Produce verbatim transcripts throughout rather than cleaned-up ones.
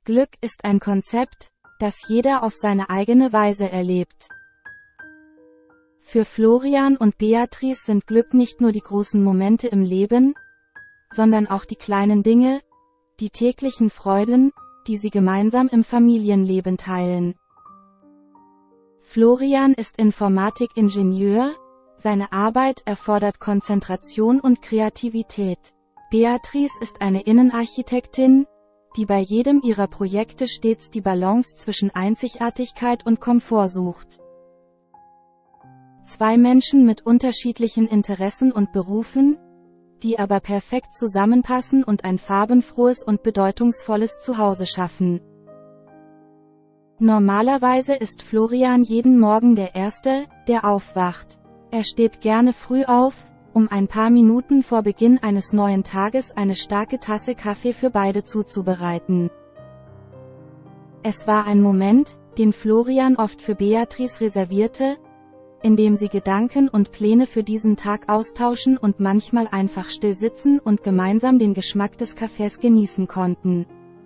Glück ist ein Konzept, das jeder auf seine eigene Weise erlebt. Für Florian und Beatrice sind Glück nicht nur die großen Momente im Leben, sondern auch die kleinen Dinge, die täglichen Freuden, die sie gemeinsam im Familienleben teilen. Florian ist Informatikingenieur, seine Arbeit erfordert Konzentration und Kreativität. Beatrice ist eine Innenarchitektin, die bei jedem ihrer Projekte stets die Balance zwischen Einzigartigkeit und Komfort sucht. Zwei Menschen mit unterschiedlichen Interessen und Berufen, die aber perfekt zusammenpassen und ein farbenfrohes und bedeutungsvolles Zuhause schaffen. Normalerweise ist Florian jeden Morgen der Erste, der aufwacht. Er steht gerne früh auf, um ein paar Minuten vor Beginn eines neuen Tages eine starke Tasse Kaffee für beide zuzubereiten. Es war ein Moment, den Florian oft für Beatrice reservierte, in dem sie Gedanken und Pläne für diesen Tag austauschen und manchmal einfach still sitzen und gemeinsam den Geschmack des Kaffees genießen konnten.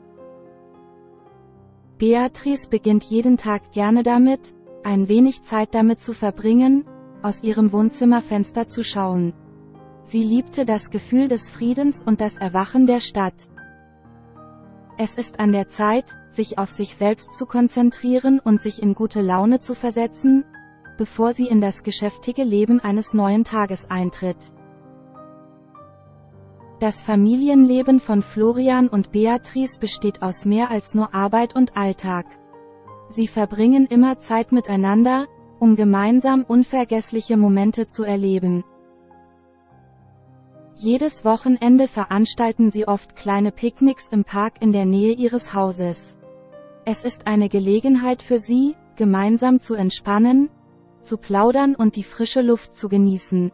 Beatrice beginnt jeden Tag gerne damit, ein wenig Zeit damit zu verbringen, aus ihrem Wohnzimmerfenster zu schauen. Sie liebte das Gefühl des Friedens und das Erwachen der Stadt. Es ist an der Zeit, sich auf sich selbst zu konzentrieren und sich in gute Laune zu versetzen, bevor sie in das geschäftige Leben eines neuen Tages eintritt. Das Familienleben von Florian und Beatrice besteht aus mehr als nur Arbeit und Alltag. Sie verbringen immer Zeit miteinander, um gemeinsam unvergessliche Momente zu erleben. Jedes Wochenende veranstalten sie oft kleine Picknicks im Park in der Nähe ihres Hauses. Es ist eine Gelegenheit für sie, gemeinsam zu entspannen, zu plaudern und die frische Luft zu genießen.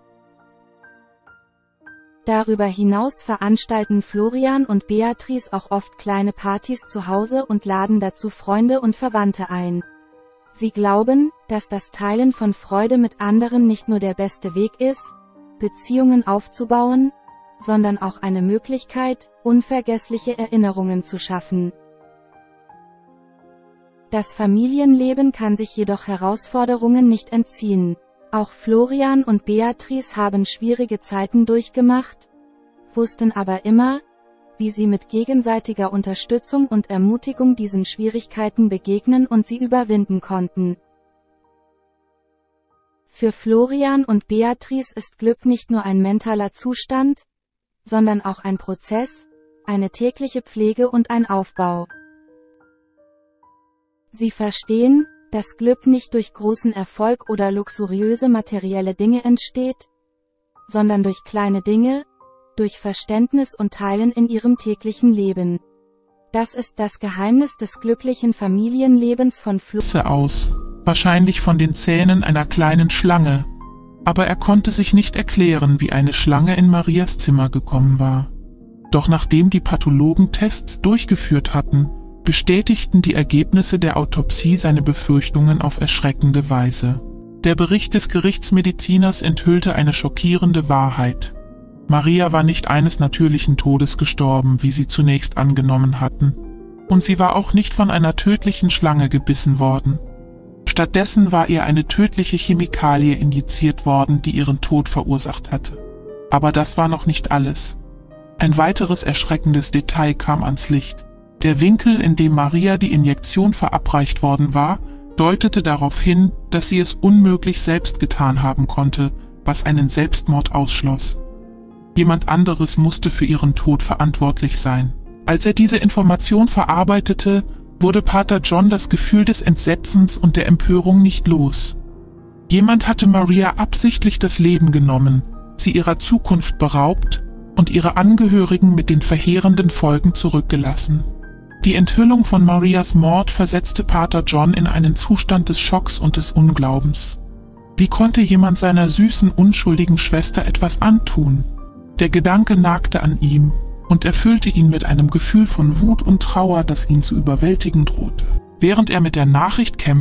Darüber hinaus veranstalten Florian und Beatrice auch oft kleine Partys zu Hause und laden dazu Freunde und Verwandte ein. Sie glauben, dass das Teilen von Freude mit anderen nicht nur der beste Weg ist, Beziehungen aufzubauen, sondern auch eine Möglichkeit, unvergessliche Erinnerungen zu schaffen. Das Familienleben kann sich jedoch Herausforderungen nicht entziehen. Auch Florian und Beatrice haben schwierige Zeiten durchgemacht, wussten aber immer, wie sie mit gegenseitiger Unterstützung und Ermutigung diesen Schwierigkeiten begegnen und sie überwinden konnten. Für Florian und Beatrice ist Glück nicht nur ein mentaler Zustand, sondern auch ein Prozess, eine tägliche Pflege und ein Aufbau. Sie verstehen, dass Glück nicht durch großen Erfolg oder luxuriöse materielle Dinge entsteht, sondern durch kleine Dinge, durch Verständnis und Teilen in ihrem täglichen Leben. Das ist das Geheimnis des glücklichen Familienlebens von Florian aus, wahrscheinlich von den Zähnen einer kleinen Schlange, aber er konnte sich nicht erklären, wie eine Schlange in Marias Zimmer gekommen war. Doch nachdem die Pathologen Tests durchgeführt hatten, bestätigten die Ergebnisse der Autopsie seine Befürchtungen auf erschreckende Weise. Der Bericht des Gerichtsmediziners enthüllte eine schockierende Wahrheit. Maria war nicht eines natürlichen Todes gestorben, wie sie zunächst angenommen hatten, und sie war auch nicht von einer tödlichen Schlange gebissen worden. Stattdessen war ihr eine tödliche Chemikalie injiziert worden, die ihren Tod verursacht hatte. Aber das war noch nicht alles. Ein weiteres erschreckendes Detail kam ans Licht. Der Winkel, in dem Maria die Injektion verabreicht worden war, deutete darauf hin, dass sie es unmöglich selbst getan haben konnte, was einen Selbstmord ausschloss. Jemand anderes musste für ihren Tod verantwortlich sein. Als er diese Information verarbeitete, wurde Pater John das Gefühl des Entsetzens und der Empörung nicht los. Jemand hatte Maria absichtlich das Leben genommen, sie ihrer Zukunft beraubt und ihre Angehörigen mit den verheerenden Folgen zurückgelassen. Die Enthüllung von Marias Mord versetzte Pater John in einen Zustand des Schocks und des Unglaubens. Wie konnte jemand seiner süßen, unschuldigen Schwester etwas antun? Der Gedanke nagte an ihm und erfüllte ihn mit einem Gefühl von Wut und Trauer, das ihn zu überwältigen drohte. Während er mit der Nachricht kämpfte,